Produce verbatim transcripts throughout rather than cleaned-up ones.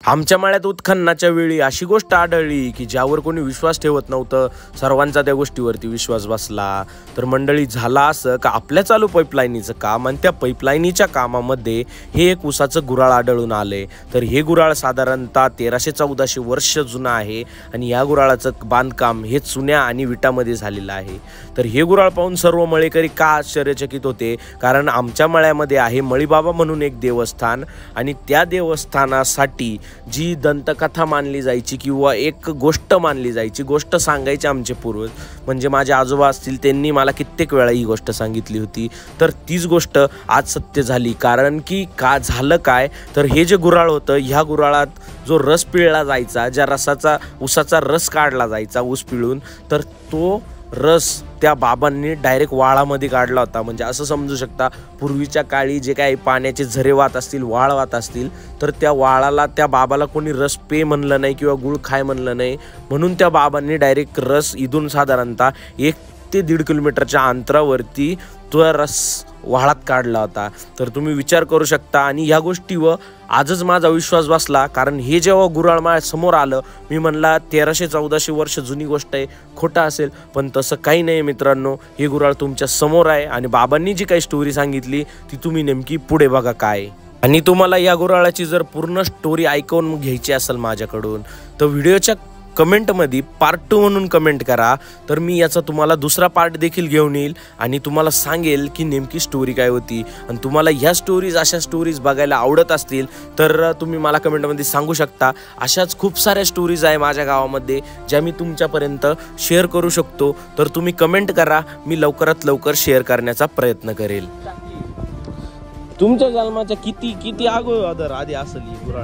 आमच्या माळ्यात उत्खननाच्या वेळी अशी गोष्ट आढळली की ज्यावर कोणी विश्वास ठेवत नव्हतं, सर्वांचा त्या गोष्टीवरती विश्वास बसला। तर मंडळी झाला असं का आपल्या चालू पाईपलाईनीचं काम आणि त्या पाईपलाईनीच्या कामामध्ये हे एक उसाचं गुराळ आढळून आले। तर हे गुराळ साधारणतः तेराशे चौदाशे वर्ष जुनं आहे आणि या गुराळाचं बांधकाम हे चुन्या आणि विटामध्ये झालेलं आहे। तर हे गुराळ पाहून सर्व मळेकरी का आश्चर्यचकित होते, कारण आमच्या मळ्यामध्ये आहे मळीबाबा म्हणून एक देवस्थान आणि त्या देवस्थानासाठी जी दंतकथा मानली जायची किंवा एक गोष्ट मानली जायची, गोष्ट सांगायची आमचे पूर्वज म्हणजे माझे आजोबा असतील, त्यांनी मला कित्येक वेळा ही गोष्ट सांगितली होती। तर तीच गोष्ट आज सत्य झाली। कारण की का झालं काय, तर हे जे गुराळ होतं, ह्या गुराळात जो रस पिळला जायचा, ज्या रसाचा उसाचा रस काढला जायचा ऊस पिळून, तर तो रस त्या बाबांनी डायरेक्ट वाळामध्ये काढला होता। म्हणजे असं समजू शकता, पूर्वीच्या काळी जे काही पाण्याचे झरे वाहत असतील, वाळ वाहत असतील, तर त्या वाळाला त्या बाबाला कोणी रस पे म्हणलं नाही किंवा गुळ खाय म्हणलं नाही, म्हणून त्या बाबांनी डायरेक्ट रस इथून साधारणतः एक ते दीड किलोमीटरच्या अंतरावरती तो रस वाळात काढला होता। तर तुम्ही विचार करू शकता। आणि ह्या गोष्टीवर आजच माझा विश्वास बसला, कारण हे जेव्हा गुराळ माझ्या समोर आलं, मी म्हणला तेराशे चौदाशे वर्ष जुनी गोष्ट आहे, खोटं असेल, पण तसं काही नाही मित्रांनो। हे गुराळ तुमच्या समोर आहे आणि बाबांनी जी काही स्टोरी सांगितली ती तुम्ही नेमकी पुढे बघा काय। आणि तुम्हाला या गुराळाची जर पूर्ण स्टोरी ऐकून घ्यायची असेल माझ्याकडून, तर व्हिडिओच्या कमेंटमध्ये पार्ट टू म्हणून कमेंट करा, तर मी याचा तुम्हाला दुसरा पार्ट देखील घेऊन येईल आणि तुम्हाला सांगेल की नेमकी स्टोरी काय होती। आणि तुम्हाला ह्या स्टोरीज अशा स्टोरीज बघायला आवडत असतील तर तुम्ही मला कमेंटमध्ये सांगू शकता। अशाच खूप साऱ्या स्टोरीज आहे माझ्या गावामध्ये ज्या मी तुमच्यापर्यंत शेअर करू शकतो। तर तुम्ही कमेंट करा, मी लवकरात लवकर शेअर करण्याचा प्रयत्न करेल। तुमच्या जन्माच्या किती किती अगोदर आधी असेल गुराळ?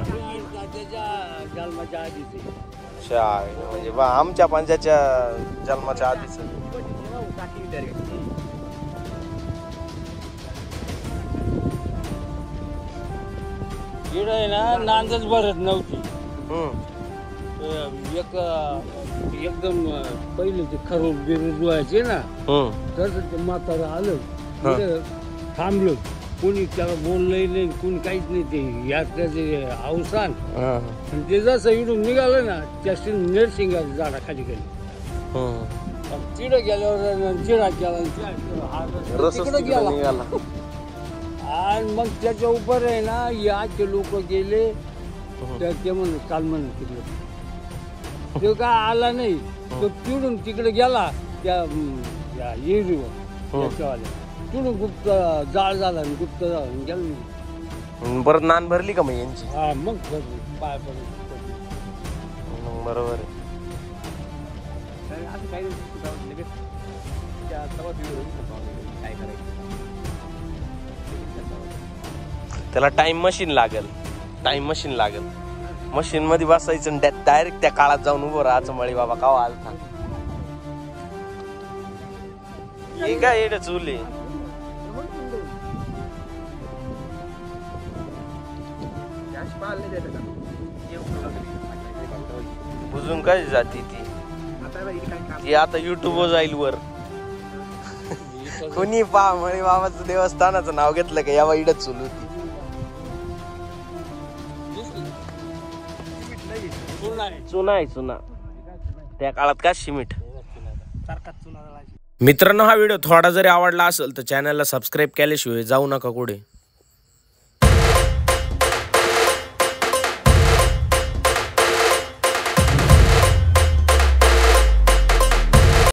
म्हणजे बा आमच्या पंचाच्या जन्माच्या आधीच ना नांदच भरत नव्हती। एक एकदम पहिले ते खरोड बिरोड व्हायचे ना, तर ते म्हातारं आलं, थांबलं, कोणी त्याला बोललंही नाही, कोणी काहीच नाही। ते यात्रेचे अवसान आणि ते जसं इडून निघालं ना, त्या नरसिंगाच्या झाडाखाली गेले, चिडं गेल्यावर चिडा गेला, तिकडं गेला आणि मग त्याच्या उपर आहे ना याचे लोक गेले, ते म्हणून काल म्हणून तिकडे तो काय आला नाही, तो चिडून तिकडे गेला त्या येरीवर त्याच्यावाल्या, तिकडून गुप्त जाळ झाला आणि गुप्त झाला गेलं। परत नान भरली का मग यांची? हा मग पाय पडले बरोबर आहे। त्याला टाइम मशीन लागेल, टाइम मशीन लागेल, मशीन मध्ये बसायचं डायरेक्ट त्या काळात जाऊन उभं राहायचं। मळी बाबा कावा आलता हे काय येड चुली बुजून काय जाती ती ती आता युट्यूब वर जाईल वर। कोणी पा मळी बाबाचं देवस्थानाचं नाव घेतलं का यावा इडच चुल होती। चुना आहे चुना, त्या काळात का शिमीट। मित्रांनो, हा व्हिडिओ थोडा जरी आवडला असेल तर चॅनलला सबस्क्राईब केल्याशिवाय जाऊ नका कुठे।